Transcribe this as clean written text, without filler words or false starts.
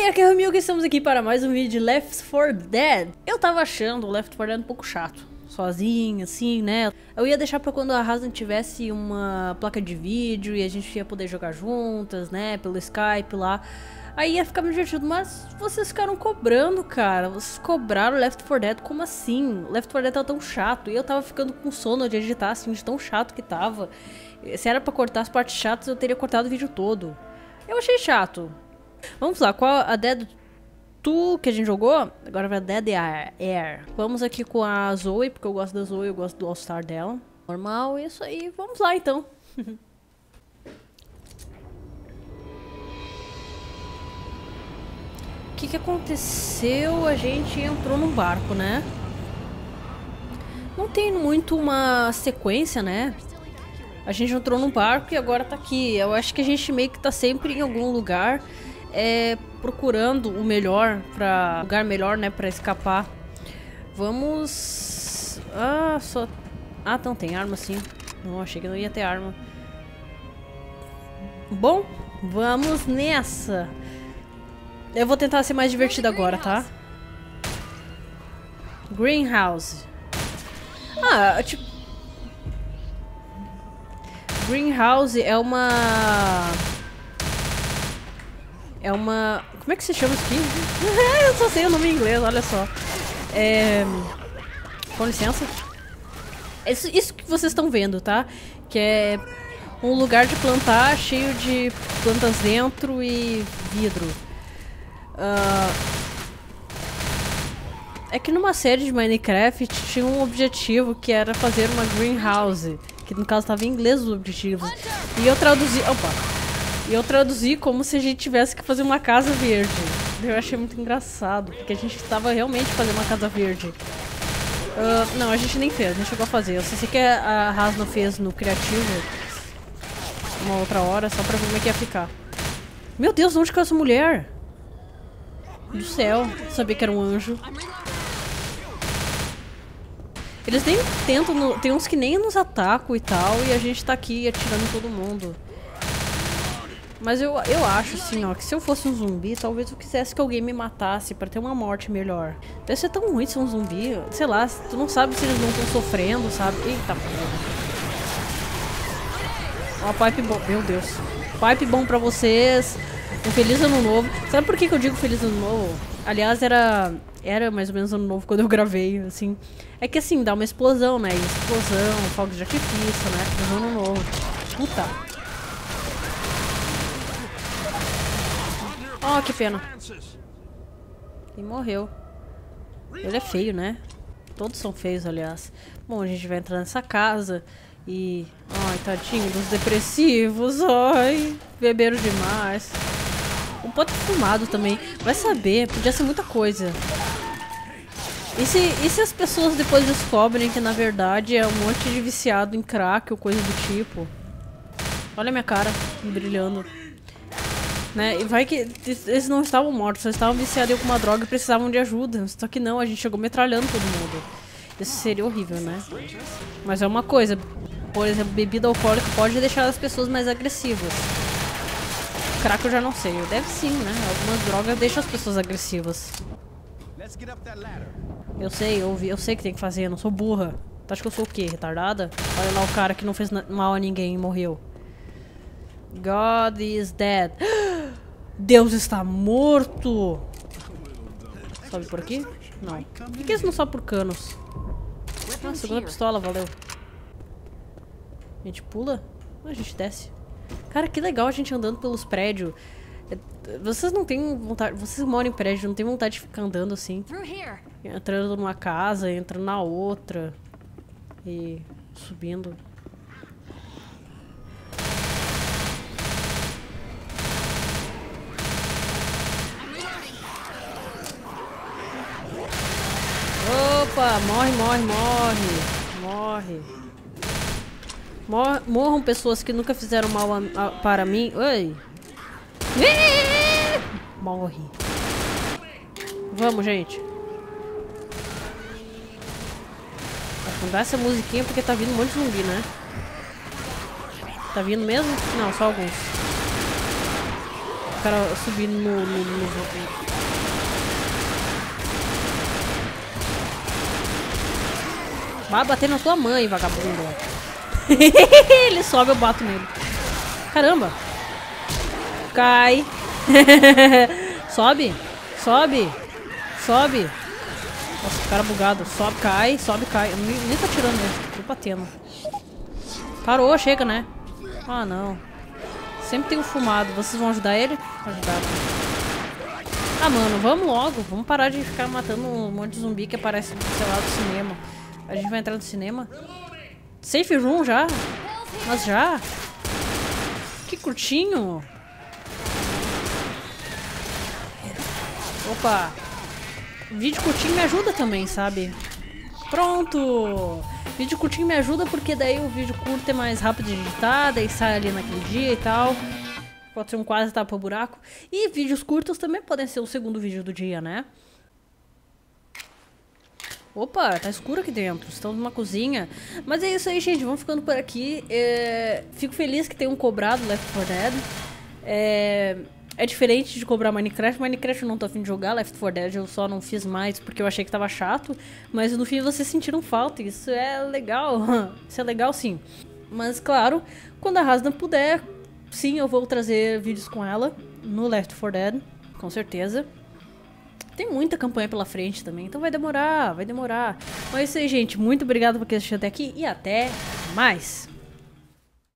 galera, que é o Mil, que estamos aqui para mais um vídeo de Left 4 Dead. Eu tava achando o Left 4 Dead um pouco chato, sozinho, assim, né? Eu ia deixar pra quando a Hasan tivesse uma placa de vídeo e a gente ia poder jogar juntas, né? Pelo Skype lá. Aí ia ficar meio divertido, mas vocês ficaram cobrando, cara. Vocês cobraram Left 4 Dead, como assim? Left 4 Dead tava tão chato e eu tava ficando com sono de editar, assim, de tão chato que tava. Se era pra cortar as partes chatas, eu teria cortado o vídeo todo. Eu achei chato. Vamos lá, qual a Dead 2 que a gente jogou? Agora vai a Dead Air. Vamos aqui com a Zoe, porque eu gosto da Zoe, eu gosto do All-Star dela. Normal, isso aí. Vamos lá, então. O que aconteceu? A gente entrou num barco, né? Não tem muito uma sequência, né? A gente entrou num barco e agora tá aqui. Eu acho que a gente meio que tá sempre em algum lugar, procurando o melhor, lugar melhor, né, pra escapar. Vamos... então tem arma sim. Não, achei que não ia ter arma. Bom, vamos nessa. Eu vou tentar ser mais divertido agora, tá? Greenhouse. Tipo... Greenhouse é uma... Como é que se chama isso aqui? Eu só sei o nome em inglês, olha só. Com licença. Isso que vocês estão vendo, tá? Que é um lugar de plantar cheio de plantas dentro e vidro. É que numa série de Minecraft tinha um objetivo que era fazer uma greenhouse. Que no caso estava em inglês os objetivos. E eu traduzi... E eu traduzi como se a gente tivesse que fazer uma casa verde. Eu achei muito engraçado, porque a gente estava realmente fazendo uma casa verde. Não, a gente nem fez, não chegou a fazer. Eu sei que a Hasna fez no criativo uma outra hora, só pra ver como é que ia ficar. Meu Deus, onde que é essa mulher? Do céu, sabia que era um anjo. Eles nem tentam, tem uns que nem nos atacam e tal, e a gente tá aqui atirando em todo mundo. Mas eu acho assim, ó, que se eu fosse um zumbi, talvez eu quisesse que alguém me matasse pra ter uma morte melhor. Deve ser tão ruim ser um zumbi, sei lá, tu não sabe se eles não estão sofrendo, sabe? Eita porra. Ó, pipe bom, meu Deus. Pipe bom pra vocês. Um feliz ano novo. Sabe por que eu digo feliz ano novo? Aliás, era mais ou menos ano novo quando eu gravei, assim. É que assim, dá uma explosão, né? Explosão, fogos de artifício, né? Feliz ano novo. Puta. Oh, que pena. E morreu. Ele é feio, né? Todos são feios, aliás. Bom, a gente vai entrar nessa casa e... Ai, tadinho dos depressivos. Ai, beberam demais. Um pote fumado também. Vai saber, podia ser muita coisa. E se as pessoas depois descobrem que na verdade é um monte de viciado em crack ou coisa do tipo? Olha a minha cara, brilhando. Né? E vai que eles não estavam mortos, só estavam viciados em alguma droga e precisavam de ajuda. Só que não, a gente chegou metralhando todo mundo. Isso seria horrível, né? Mas é uma coisa, por exemplo, bebida alcoólica pode deixar as pessoas mais agressivas. Crack eu já não sei, deve sim, né? Algumas drogas deixam as pessoas agressivas. Eu sei, eu sei que tem que fazer, eu não sou burra. Tu acha que eu sou o quê? Retardada? Olha lá o cara que não fez mal a ninguém e morreu. God is dead. Deus está morto. Sobe por aqui? Não. Por que eles não sobem por canos? Segunda pistola, valeu. A gente pula? A gente desce. Cara, que legal a gente andando pelos prédios. Vocês não têm vontade... Vocês moram em prédio, não tem vontade de ficar andando assim? Entrando numa casa, entrando na outra. E subindo. Opa, morre. Morram pessoas que nunca fizeram mal para mim. Oi. Morre. Vamos, gente. Afundar essa musiquinha porque tá vindo um monte de zumbi, né? Tá vindo mesmo? Não, só alguns. O cara subindo no... Vai bater na tua mãe, vagabundo. Ele sobe, eu bato nele. Caramba. Cai. Sobe. Sobe. Sobe. Nossa, cara bugado. Sobe, cai. Sobe, cai. Eu nem tô atirando mesmo. Tô batendo. Parou, chega, né? Ah, não. Sempre tem um fumado. Vocês vão ajudar ele? Ajudar. Ah, mano, vamos logo. Vamos parar de ficar matando um monte de zumbi que aparece, sei lá, do cinema. A gente vai entrar no cinema. Safe room já? Mas já? Que curtinho. Opa. Vídeo curtinho me ajuda também, sabe? Pronto. Vídeo curtinho me ajuda porque daí o vídeo curto é mais rápido de editar, daí sai ali naquele dia e tal. Pode ser um quase tapa buraco. E vídeos curtos também podem ser o segundo vídeo do dia, né? Opa, tá escuro aqui dentro. Estamos numa cozinha. Mas é isso aí, gente. Vamos ficando por aqui. Fico feliz que tenham cobrado Left 4 Dead. É diferente de cobrar Minecraft. Minecraft eu não tô afim de jogar. Left 4 Dead eu só não fiz mais porque eu achei que tava chato. Mas no fim vocês sentiram falta. Isso é legal. Isso é legal, sim. Mas claro, quando a Hasna puder, sim, eu vou trazer vídeos com ela no Left 4 Dead. Com certeza. Tem muita campanha pela frente também, então vai demorar, vai demorar. Mas é isso aí, gente. Muito obrigado por ter assistido até aqui e até mais.